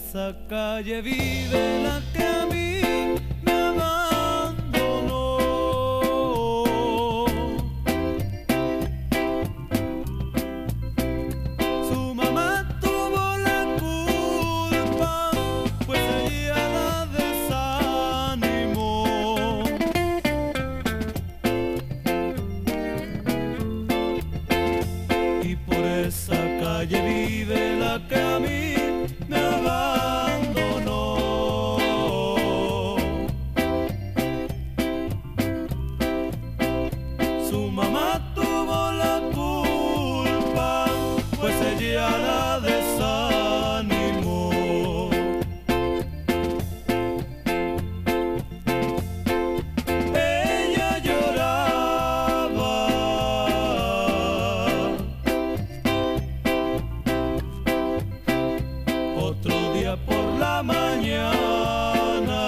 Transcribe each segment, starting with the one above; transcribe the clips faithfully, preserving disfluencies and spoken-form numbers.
esa calle vive la que a mí me abandonó. Su mamá tuvo la culpa, pues ella la desanimó. Y por esa calle vive la que a mí me abandonó. Su mamá tuvo la culpa, pues ella la desanimó. Ella lloraba, otro día por la mañana,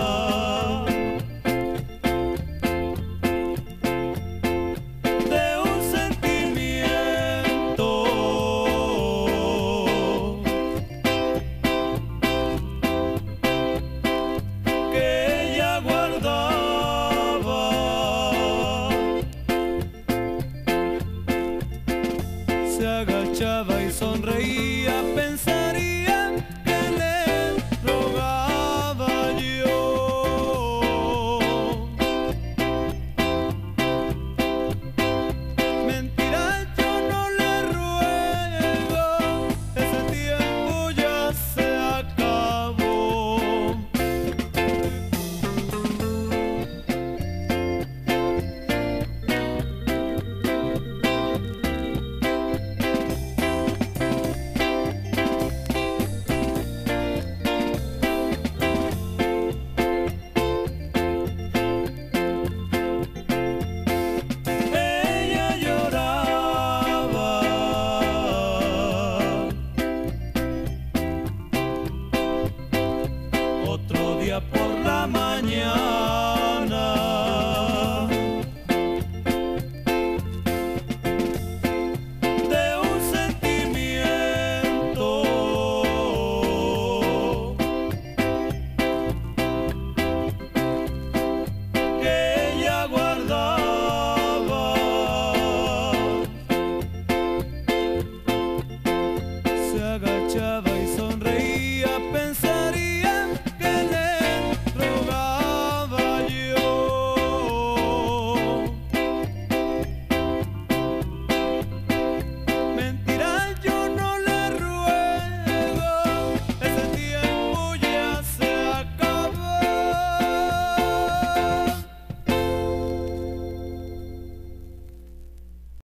de un sentimiento que ella guardaba. Se agachaba y sonreía, pensaría que le rogaba yo. Mentira, yo no le ruego, ese tiempo ya se acabó. Ella lloraba, otro día por la mañana.